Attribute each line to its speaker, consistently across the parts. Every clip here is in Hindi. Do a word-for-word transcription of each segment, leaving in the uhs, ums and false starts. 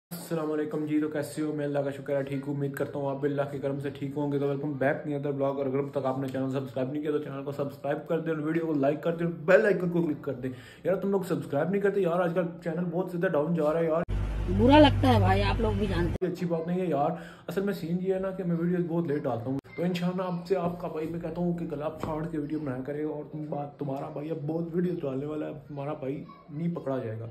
Speaker 1: अस्सलाम वालेकुम जी। तो कैसे हो? मैं अल्लाह का शुक्र है ठीक हूँ। उम्मीद करता हूँ आप भी अल्लाह के करम से ठीक होंगे। तो वेलकम बैक नहीं अदर ब्लॉग। और अगर अब तक आपने चैनल सब्सक्राइब नहीं किया तो चैनल को सब्सक्राइब कर दें, वीडियो को लाइक कर दें, बेल आइकन को क्लिक कर दें। यार तुम लोग सब्सक्राइब नहीं करते यार, आजकल चैनल बहुत ज़्यादा डाउन जा रहा है यार,
Speaker 2: बुरा लगता है भाई, आप लोग भी जानते
Speaker 1: हैं। अच्छी बात नहीं है यार। असल में सीन ये है ना कि मैं वीडियोस बहुत लेट डालता हूँ, तो इंशाल्लाह आपसे आपका भाई मैं कहता हूँ कि गला फाड़ के वीडियो बनाया करेगा। और तुम बात तुम्हारा भाई अब बहुत वीडियो डालने वाला है, तुम्हारा भाई नहीं पकड़ा जाएगा।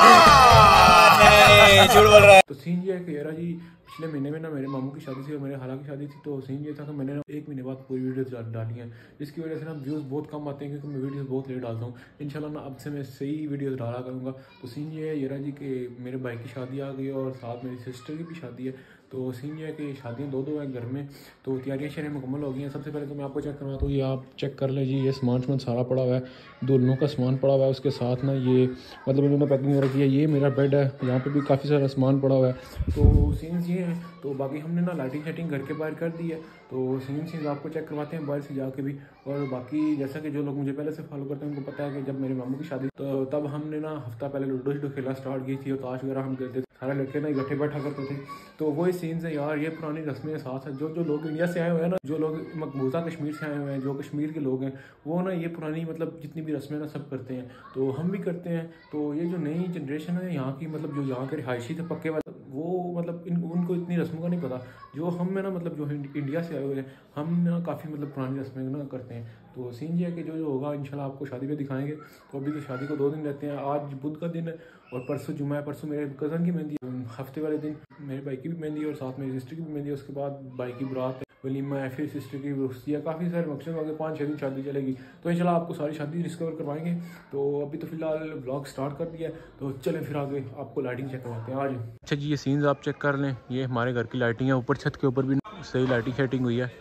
Speaker 1: झूठ बोल रहा है। तो सीन ये है कि यार जी पिछले महीने में ना मेरे मामू की शादी थी और मेरे खाला की शादी थी। तो सीन ये था कि मैंने ना एक महीने बाद पूरी वीडियोस डाली हैं, जिसकी वजह से ना व्यूज़ बहुत कम आते हैं क्योंकि मैं वीडियोस बहुत लेट डालता हूँ। इंशाल्लाह ना अब से मैं सही वीडियोस डाला करूँगा। तो सीन ये है यार जी कि मेरे भाई की शादी आ गई है और साथ मेरी सिस्टर की भी शादी है। तो सीन ये है कि शादियाँ दो दो हैं घर में, तो तैयारियाँ शहर मुकम्मल हो गई हैं। सबसे पहले तो मैं आपको चेक करवाता हूँ, ये आप चेक कर लीजिए, ये सामान सामान सारा पड़ा हुआ है, दुल्हनों का सामान पड़ा हुआ है। उसके साथ ना ये मतलब इन्होंने पैकिंग वगैरह की है। ये मेरा बेड है, यहाँ पे भी काफ़ी सारा सामान पड़ा हुआ है। तो सीन्स ये हैं। तो बाकी हमने ना लाइटिंग शाइटिंग घर के बाहर कर दी है। तो सीन सीन्स आपको चेक करवाते हैं बाहर से जाके भी। और बाकी जैसा कि जो लोग मुझे पहले से फॉलो करते हैं उनको पता है कि जब मेरे मामू की शादी तो तब हमने ना हफ्ता पहले लूडो शूडो खेलना स्टार्ट की थी और ताश वगैरह हम खेलते थे, सारे लड़के ना इकट्ठे बैठा करते थे। तो वही सीन्स है यार, ये पुरानी रस्में साथ है। जो जो लोग इंडिया से आए हुए हैं ना, जो लोग मकबूजा कश्मीर से आए हुए हैं, जो कश्मीर के लोग हैं, वो ना ये पुरानी मतलब जितनी भी रस्में ना सब करते हैं, तो हम भी करते हैं। तो ये जो नई जनरेशन है यहाँ की, मतलब जो यहाँ के रिहायशी थे पक्के वाले, वो मतलब इन उनको इतनी रस्मों का नहीं पता। जो हम में ना मतलब जो इंडिया से आए हुए हैं, हम ना काफ़ी मतलब पुरानी रस्में ना करते हैं। तो सीन ये है कि जो जो होगा इंशाल्लाह आपको शादी पे दिखाएंगे। तो अभी तो शादी को दो दिन रहते हैं, आज बुध का दिन है और परसों जुम्मा है। परसों मेरे कज़न की मेहंदी है, हफ्ते वाले दिन मेरे भाई की भी मेहंदी है और साथ मेरी सिस्टर की भी मेहंदी है। उसके बाद भाई की बारात है, वलीमा है, फिर सिस्टर की रुस्ती है, काफ़ी सारे मकसद हो गए। पाँच छः दिन शादी चलेगी। तो इंशाल्लाह आपको सारी शादी डिस्कवर करवाएंगे। तो अभी तो फिलहाल ब्लॉग स्टार्ट कर दिया है, तो चलें फिर आगे आपको लाइटिंग चेक करवाते हैं आज। अच्छा जी, ये सीन्स आप चेक कर लें, ये हमारे घर की लाइटिंग है। ऊपर छत के ऊपर भी सही लाइटिंग शाइटिंग हुई है।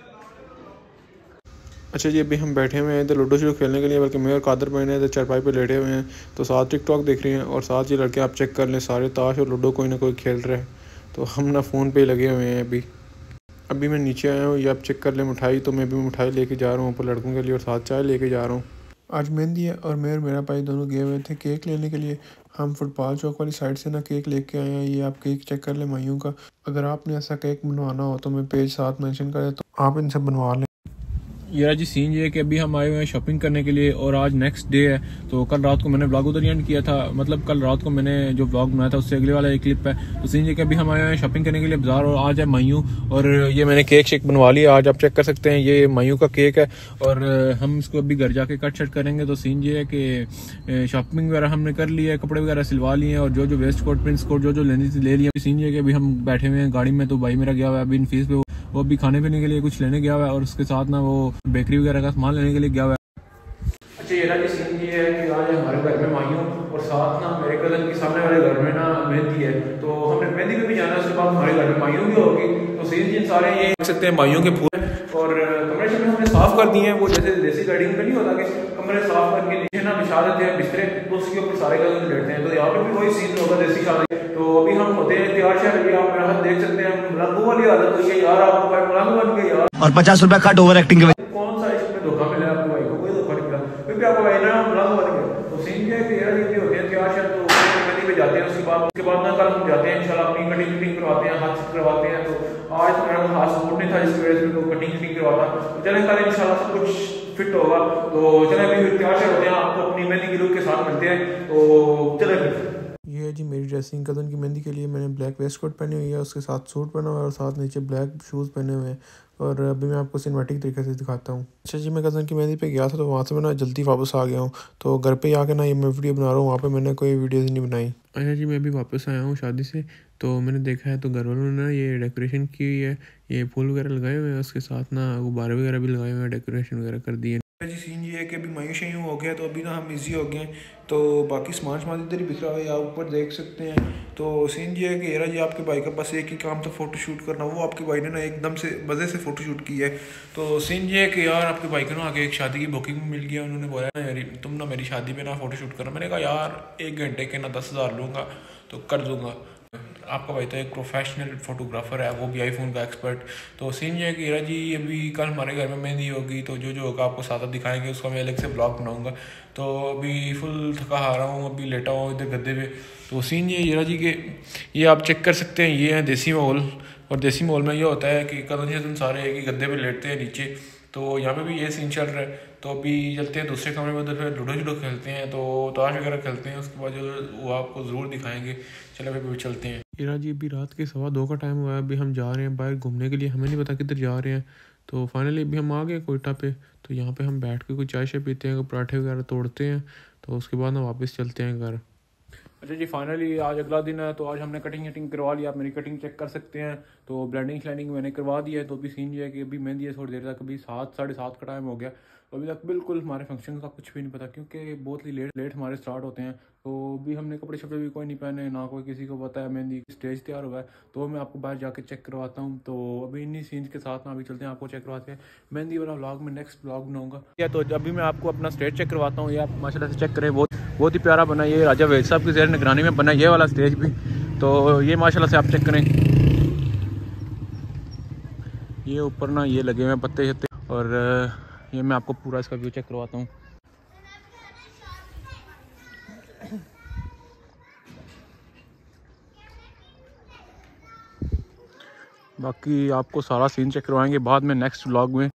Speaker 1: अच्छा जी, अभी हम बैठे हुए हैं इधर लूडो शूडो खेलने के लिए, बल्कि मैं और कादर भाई ने इधर चारपाई पे लेटे हुए हैं। तो साथ टिकटॉक देख रहे हैं और साथ ये लड़के आप चेक कर लें सारे ताश और लूडो कोई ना कोई खेल रहे हैं। तो हम ना फ़ोन पे लगे हुए हैं। अभी अभी मैं नीचे आया हूँ, ये आप चेक कर लें मिठाई। तो मैं भी मिठाई लेके जा रहा हूँ ऊपर लड़कों के लिए और साथ चाय लेके जा रहा हूँ। आज मेहंदी है और मैं और मेरा भाई दोनों गए हुए थे केक लेने के लिए। हम फुटबॉल चौक वाली साइड से ना केक लेके आए हैं। ये आप केक चेक कर लें मायूं का। अगर आपने ऐसा केक बनवाना हो तो मैं पेज साथ मेंशन करें तो आप इनसे बनवा लें। यार जी सीन ये है कि अभी हम आए हुए हैं शॉपिंग करने के लिए और आज नेक्स्ट डे है। तो कल रात को मैंने व्लॉग उधर एंड किया था, मतलब कल रात को मैंने जो व्लॉग बनाया था उससे अगले वाला एक क्लिप है। तो सीन ये कि अभी हम आए हुए हैं शॉपिंग करने के लिए बाजार और आज है मायूं। और ये मैंने केक शेक बनवा लिया आज, आप चेक कर सकते हैं, ये मायूं का केक है। और हम इसको अभी घर जाके कट शट करेंगे। तो सीन ये है कि शॉपिंग वगैरह हमने कर ली है, कपड़े वगैरह सिलवा लिए हैं और जो जो वेस्ट कोट प्रिंस कोट जो जो लेनी थी ले लिया। सीन ये है कि अभी हम बैठे हुए हैं गाड़ी में। तो भाई मेरा गया हुआ है अभी फीस पे, वो अभी खाने पीने के लिए कुछ लेने गया हुआ है और उसके साथ ना वो बेकरी वगैरह का सामान लेने के लिए गया हुआ है। अच्छा ये ना जी सीन ये है कि आज हमारे घर में मायूं और साथ ना मेरे कज़न के सामने वाले घर में ना मेहंदी है। तो हमने मेहंदी पे भी जाना है, उसके बाद हमारे घर में मायूं भी होगी। तो सीन जिन सारे ये देख सकते हैं मायूं के फूल और कमरे शमरे हमने साफ कर दिए हैं। वो जैसे देसी गार्डिंग में नहीं होता कि कमरे साफ करके नीचे ना बिछा देते हैं बिस्तरे, तो उसके ऊपर सारे कज़न लेटते हैं। तो यहाँ पे भी वही सीन होगा देसी शादी। तो अभी हम होते हैं तैयार शहर, आप मेरा हाथ देख सकते हैं, मलंगू वाली हालत हुई है यार, आपको भाई मलंग बन गए यार। और पचास रुपया कट ओवर एक्टिंग के कौन सा इसमें धोखा मिला आपको भाई को? कोई धोखा नहीं मिला क्योंकि आपको भाई ना मलंग बन गया। तो सीन ये है कि यार ये होते हैं तैयार शहर, तो मेहंदी पे जाते हैं। उसके बाद उसके बाद ना कल हम जाते हैं इंशाल्लाह अपनी कटिंग कटिंग करवाते हैं, हाथ करवाते हैं। तो आज तो मेरा हाथ सपोर्ट नहीं था जिसकी वजह से तो कटिंग कटिंग करवाता। तो चले कल इंशाल्लाह सब कुछ फिट होगा। तो चले अभी तैयार शहर होते हैं, आपको अपनी मेहंदी की लुक के साथ मिलते हैं। तो चले फिर। ये है जी मेरी ड्रेसिंग। कज़न की मेहंदी के लिए मैंने ब्लैक वेस्ट कोट पहनी हुई है, उसके साथ सूट पहना हुआ है और साथ नीचे ब्लैक शूज़ पहने हुए हैं। और अभी मैं आपको सिनेमैटिक तरीके से दिखाता हूँ। अच्छा जी, मैं कज़न की मेहंदी पे गया था तो वहाँ से मैं ना जल्दी वापस आ गया हूँ। तो घर पे आके ना ये मैं वीडियो बना रहा हूँ, वहाँ पे मैंने कोई वीडियोज़ नहीं बनाई। अच्छा जी, मैं अभी वापस आया हूँ शादी से। तो मैंने देखा है तो घर वालों ने ना ये डेकोरेशन की हुई है, ये फूल वगैरह लगाए हुए हैं, उसके साथ ना गुब्बारे वगैरह भी लगाए हुए हैं, डेकोरेशन वगैरह कर दिए। जी सीन ये है कि अभी मायूं शायूं हो गया, तो अभी ना हम इजी हो गए हैं। तो बाकी सामान सामान इधर ही बिखरा हुआ है, आप ऊपर देख सकते हैं। तो सीन ये है कि यार जी आपके भाई का बस एक ही काम था फ़ोटो शूट करना, वो आपके भाई ने ना एकदम से मज़े से फ़ोटो शूट की है। तो सीन ये है कि यार आपके भाई को ना आगे एक शादी की बुकिंग मिल गया, उन्होंने बोला ना यार तुम ना मेरी शादी पे ना फ़ोटो शूट करना। मैंने कहा यार एक घंटे के ना दस हज़ार लूँगा तो कर दूँगा। आपका भाई तो एक प्रोफेशनल फोटोग्राफर है, वो भी आईफोन का एक्सपर्ट। तो सीन ये है कि हीरा जी अभी कल हमारे घर में मेहंदी होगी, तो जो जो होगा आपको साथ दिखाएंगे, उसका मैं अलग से ब्लॉग बनाऊंगा। तो अभी फुल थका हारा हूँ, अभी लेटा हूँ इधर गद्दे पे। तो सीन ये हीरा जी के, ये आप चेक कर सकते हैं, ये है देसी माहौल। और देसी माहौल में ये होता है कि कदम सारे एक ही गद्दे पे लेटते हैं नीचे। तो यहाँ पे भी ये सीन चल रहा है। तो अभी चलते हैं दूसरे कमरे में, उधर फिर लूडो शूडो खेलते हैं, तो ताश वगैरह खेलते हैं। उसके बाद जो वो आपको ज़रूर दिखाएंगे। चलो फिर भी चलते हैं। हीरा जी अभी रात के सवा दो का टाइम हुआ है, अभी हम जा रहे हैं बाहर घूमने के लिए, हमें नहीं पता किधर जा रहे हैं। तो फाइनली अभी हम आ गए कोयटा पे। तो यहाँ पे हम बैठ के कोई चाय शाय पीते हैं, कोई पराठे वगैरह तोड़ते हैं, तो उसके बाद ना वापस चलते हैं घर। अच्छा जी, फाइनली आज अगला दिन है, तो आज हमने कटिंग वटिंग करवा लिया। आप मेरी कटिंग चेक कर सकते हैं। तो ब्लेंडिंग श्लेंडिंग मैंने करवा दी है। तो अभी सीन ये है कि अभी मेहंदी है थोड़ी देर तक, अभी सात साढ़े सात का टाइम हो गया। तो अभी तक बिल्कुल हमारे फंक्शन का कुछ भी नहीं पता, क्योंकि बहुत ही लेट लेट हमारे स्टार्ट होते हैं। तो अभी हमने कपड़े शपड़े भी कोई नहीं पहने, ना कोई किसी को पता है। मेहंदी स्टेज तैयार हुआ है, तो मैं आपको बाहर जाके चेक करवाता हूँ। तो अभी इन्हीं सीन्स के साथ ना अभी चलते हैं, आपको चेक करवाते हैं। मेहंदी वाला व्लॉग में नेक्स्ट व्लॉग बनाऊंगा। या तो अभी मैं आपको अपना स्टेज चेक करवाता हूँ। ये आप माशाल्लाह से चेक करें, बहुत बहुत ही प्यारा बना। ये राजा वैद साहब की ज़ेर निगरानी में बना ये वाला स्टेज भी। तो ये माशाल्लाह से आप चेक करें, ये ऊपर ना ये लगे हुए हैं पत्ते शत्ते। और ये मैं आपको पूरा इसका व्यू चेक करवाता हूँ। बाकी आपको सारा सीन चेक करवाएंगे बाद में नेक्स्ट व्लॉग में।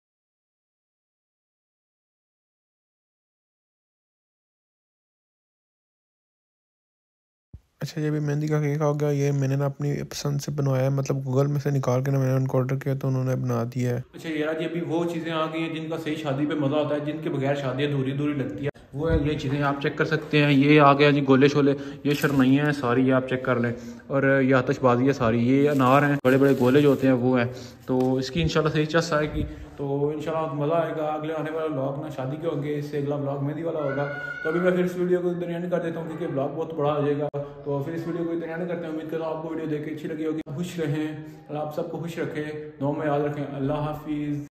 Speaker 1: अच्छा, ये भी मेहंदी का केक आ गया। ये मैंने ना अपनी पसंद से बनवाया है, मतलब गूगल में से निकाल के ना मैंने उनको ऑर्डर किया, तो उन्होंने बना दिया है। अच्छा यार जी, अभी वो चीज़ें आ गई हैं जिनका सही शादी पे मज़ा आता है, जिनके बगैर शादी अधूरी अधूरी लगती है। वो है ये चीज़ें, आप चेक कर सकते हैं। ये आ गया जी गोले शोले, ये शरमैयाँ हैं सारी, ये आप चेक कर लें। और ये आतशबाजी है सारी, ये अनार हैं, बड़े बड़े गोले जो होते हैं वो हैं। तो इसकी इंशाल्लाह सही चस आएगी, तो इंशाल्लाह मज़ा आएगा। अगले आने वाला ब्लॉग ना शादी के होंगे, इससे अगला ब्लॉग मेहंदी वाला होगा। तो अभी मैं फिर इस वीडियो को दरमियान कर देता हूँ, क्योंकि ब्लॉग बहुत बड़ा हो जाएगा। तो फिर इस वीडियो को दरमियान करते हैं। उम्मीद करता हूँ आपको वीडियो देख के अच्छी लगी होगी। खुश रहें और आप सबको खुश रखें, दुआ में याद रखें। अल्लाह हाफिज़।